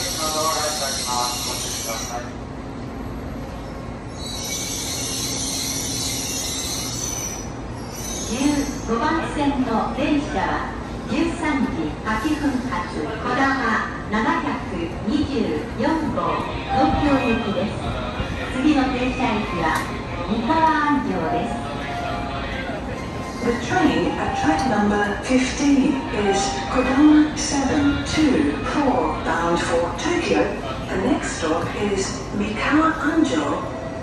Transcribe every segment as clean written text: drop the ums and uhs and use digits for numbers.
駅のドアが開いております。ご注意ください。 15番線の電車は13時8分発こだま724号東京行きです。次の停車駅は三河安城です。 The train at track number 15 is Kodama 724 bound for Tokyo. The next stop is Mikawa Anjo.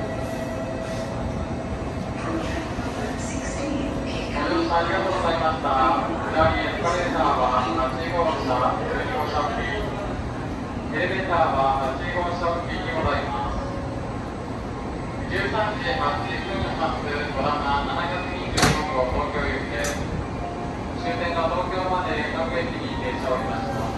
From track number 16, ご乗車ありがとうございました。次エスカレーターは8号車、12号車付近。エレベーターは8号車付近にございます。13時8分発こだま724号東京行きです。終点が東京まで各駅に停車をいたします。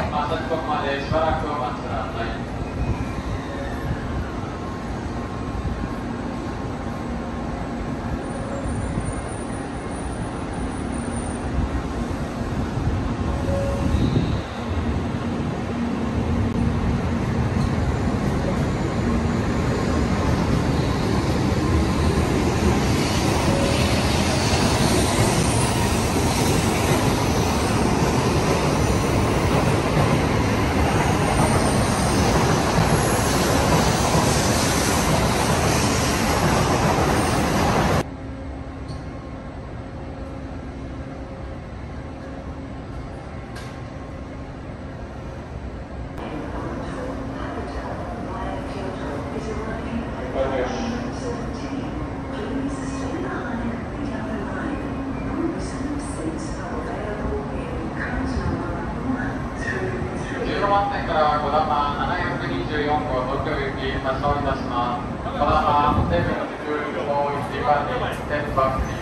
発車時刻までしばらくお待ちください。16番線からこだま724号東京行き発車をいたします。こだま724号1番に10バックに。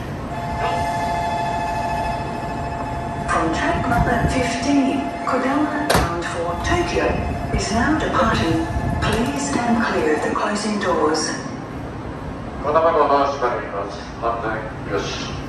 from track number 15, Kodama bound for Tokyo is now departing. Please stand clear of the closing doors. こだま号の閉まります。反対よし。